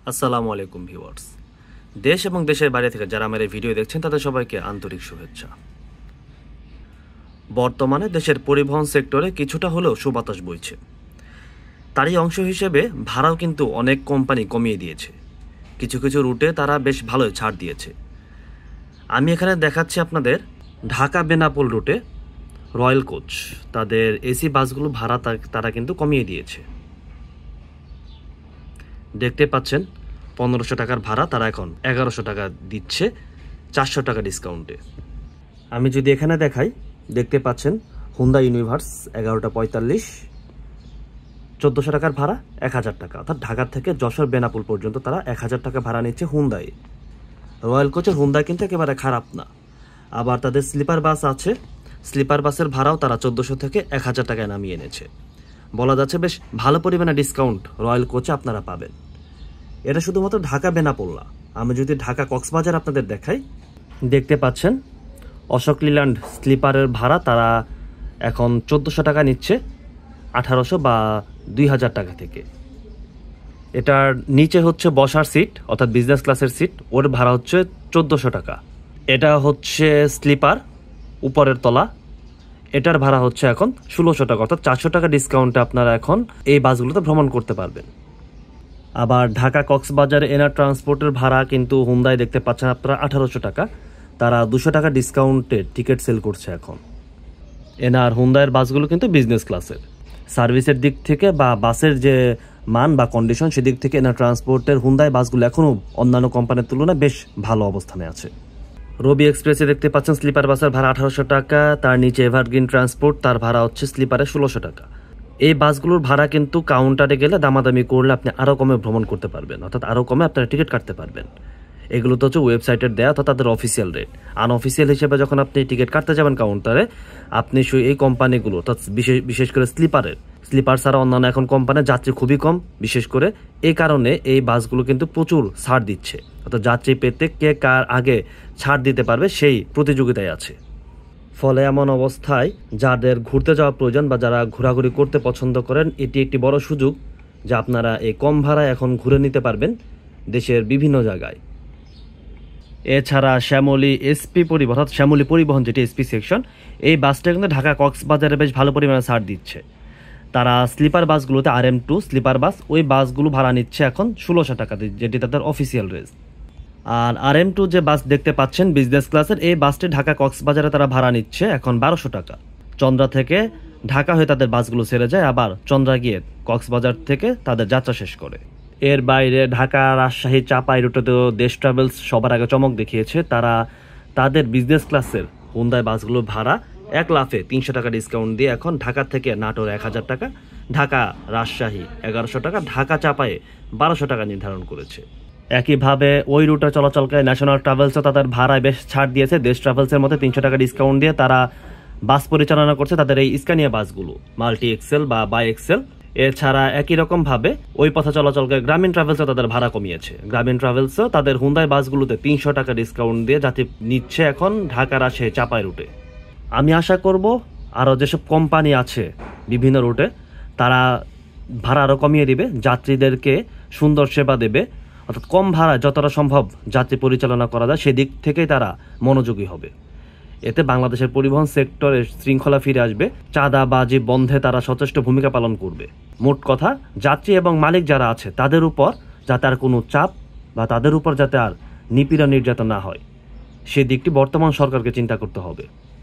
আসসালামু আলাইকুম ভিউয়ার্স। দেশ এবং দেশের বাইরে থেকে যারা আমার এই ভিডিও দেখছেন তাদের সবাইকে আন্তরিক শুভেচ্ছা। বর্তমানে দেশের পরিবহন সেক্টরে কিছুটা হলেও সুবাতাস বইছে। তারই অংশ হিসেবে ভাড়াও কিন্তু অনেক কোম্পানি কমিয়ে দিয়েছে। কিছু কিছু রুটে তারা বেশ ভালোই ছাড় দিয়েছে। আমি এখানে দেখাচ্ছি আপনাদের ঢাকা বেনাপোল রুটে রয়্যাল কোচ তাদের এসি বাসগুলো ভাড়া তারা কিন্তু কমিয়ে দিয়েছে। দেখতে পাচ্ছেন 1500 টাকার ভাড়া তারা এখন 1100 টাকা দিচ্ছে 400 টাকা ডিসকাউন্টে। আমি যদি এখানে দেখাই, দেখতে পাচ্ছেন হুন্ডা ইউনিভার্স 11টা 45, 1400 টাকার ভাড়া 1000 টাকা, অর্থাৎ ঢাকা থেকে যশোর বেনাপোল পর্যন্ত তারা 1000 টাকা ভাড়া নিচ্ছে হুন্ডাই। রয়্যাল কোচের হুন্ডা কিন্তু একেবারে খারাপ না। আবার তাদের স্লিপার বাস আছে, স্লিপার বাসের ভাড়াও তারা 1400 থেকে 1000 টাকায় নামিয়ে এনেছে। বলা যাচ্ছে বেশ ভালো পরিমাণে ডিসকাউন্ট রয়্যাল কোচে আপনারা পাবেন। এটা শুধুমাত্র ঢাকা বেনাপোল না, আমি যদি ঢাকা কক্সবাজার আপনাদের দেখাই, দেখতে পাচ্ছেন অশোক লিল্যান্ড স্লিপারের ভাড়া তারা এখন 1400 টাকা নিচ্ছে 1800 বা 2000 টাকা থেকে। এটার নিচে হচ্ছে বসার সিট, অর্থাৎ বিজনেস ক্লাসের সিট, ওর ভাড়া হচ্ছে 1400 টাকা। এটা হচ্ছে স্লিপার উপরের তলা, এটার ভাড়া হচ্ছে এখন 1600 টাকা, অর্থাৎ 400 টাকা ডিসকাউন্টে আপনারা এখন এই বাসগুলোতে ভ্রমণ করতে পারবেন। আবার ঢাকা কক্সবাজারে এনার ট্রান্সপোর্টের ভাড়া কিন্তু হুন্ডায় দেখতে পাচ্ছেন আপনারা 1800 টাকা, তারা 200 টাকা ডিসকাউন্টে টিকিট সেল করছে এখন। এনার হুন্ডায়ের বাসগুলো কিন্তু বিজনেস ক্লাসের, সার্ভিসের দিক থেকে বা বাসের যে মান বা কন্ডিশন সেদিক থেকে এনার ট্রান্সপোর্টের হুন্ডায় বাসগুলো এখনও অন্যান্য কোম্পানির তুলনায় বেশ ভালো অবস্থানে আছে। রবি এক্সপ্রেসে দেখতে পাচ্ছেন স্লিপার বাসের ভাড়া 1800 টাকা, তার নিচে এভারগ্রিন ট্রান্সপোর্ট তার ভাড়া হচ্ছে স্লিপারে 1600 টাকা। এই বাসগুলোর ভাড়া কিন্তু কাউন্টারে গেলে দামাদামি করলে আপনি আরও কমে ভ্রমণ করতে পারবেন, অর্থাৎ আরও কমে আপনারা টিকিট কাটতে পারবেন। এগুলো তো হচ্ছে ওয়েবসাইটের দেয়া, অর্থাৎ তাদের অফিসিয়াল রেট। আনঅফিসিয়াল হিসেবে যখন আপনি টিকিট কাটতে যাবেন কাউন্টারে, আপনি এই কোম্পানিগুলো, অর্থাৎ বিশেষ করে স্লিপার ছাড়া অন্যান্য এখন কোম্পানির যাত্রী খুবই কম, বিশেষ করে এই কারণে এই বাসগুলো কিন্তু প্রচুর ছাড় দিচ্ছে, অর্থাৎ যাত্রী পেতে কে কার আগে ছাড় দিতে পারবে সেই প্রতিযোগিতায় আছে। ফলে এমন অবস্থায় যাদের ঘুরতে যাওয়া প্রয়োজন বা যারা ঘোরাঘুরি করতে পছন্দ করেন, এটি একটি বড় সুযোগ যে আপনারা এই কম ভাড়ায় এখন ঘুরে নিতে পারবেন দেশের বিভিন্ন জায়গায়। এছাড়া শ্যামলী এসপি পরিবহন, অর্থাৎ শ্যামলী পরিবহন যেটি এসপি সেকশন, এই বাসটা কিন্তু ঢাকা কক্সবাজারে বেশ ভালো পরিমাণে ছাড় দিচ্ছে। তারা স্লিপার বাসগুলোতে RM2 স্লিপার বাস, ওই বাসগুলো ভাড়া নিচ্ছে এখন 1600 টাকা, যেটি তাদের অফিসিয়াল রেট। আর RM2 যে বাস দেখতে পাচ্ছেন বিজনেস ক্লাসের, এই বাসটি ঢাকা কক্সবাজারে তারা ভাড়া নিচ্ছে এখন 1200 টাকা। চন্দ্রা থেকে ঢাকা হয়ে তাদের বাসগুলো ছেড়ে যায়, আবার চন্দ্রা গিয়ে কক্সবাজার থেকে তাদের যাত্রা শেষ করে। এর বাইরে ঢাকা রাজশাহী চাপাই রুটেতেও দেশ ট্রাভেলস সবার আগে চমক দেখিয়েছে। তারা তাদের বিজনেস ক্লাসের হুন্ডাই বাসগুলো ভাড়া 1 লাফে 300 টাকা ডিসকাউন্ট দিয়ে এখন ঢাকা থেকে নাটোর 1000 টাকা, ঢাকা রাজশাহী 1100 টাকা, ঢাকা চাপায়ে 1200 টাকা নির্ধারণ করেছে। একইভাবে ওই রুটে চলাচলকারী ন্যাশনাল ট্রাভেলসও তাদের ভাড়ায় বেশ ছাড় দিয়েছে। দেশ ট্রাভেলসের মধ্যে 300 টাকা ডিসকাউন্ট দিয়ে তারা বাস পরিচালনা করছে তাদের এই স্ক্যানিয়া বাসগুলো, মাল্টি এক্সেল বা বাই এক্সেল। এছাড়া একই রকমভাবে ওই পথে চলাচলকারী গ্রামীণ ট্রাভেলসও তাদের ভাড়া কমিয়েছে। গ্রামীণ ট্রাভেলসও তাদের হুন্ডাই বাসগুলোতে 300 টাকা ডিসকাউন্ট দিয়ে যাত্রী নিচ্ছে এখন ঢাকা রাজশাহী চাপাই রুটে। আমি আশা করব আরও যেসব কোম্পানি আছে বিভিন্ন রুটে তারা ভাড়া আরও কমিয়ে দিবে, যাত্রীদেরকে সুন্দর সেবা দেবে, অর্থাৎ কম ভাড়ায় যতটা সম্ভব যাত্রী পরিচালনা করা যায় সেদিক থেকেই তারা মনোযোগী হবে। এতে বাংলাদেশের পরিবহন সেক্টরে শৃঙ্খলা ফিরে আসবে, চাঁদাবাজি বন্ধে তারা যথেষ্ট ভূমিকা পালন করবে। মোট কথা, যাত্রী এবং মালিক যারা আছে তাদের উপর যাতে আর কোনো চাপ বা তাদের উপর যাতে আর নিপীড়ন নির্যাতন না হয়, সেদিকটি বর্তমান সরকারকে চিন্তা করতে হবে।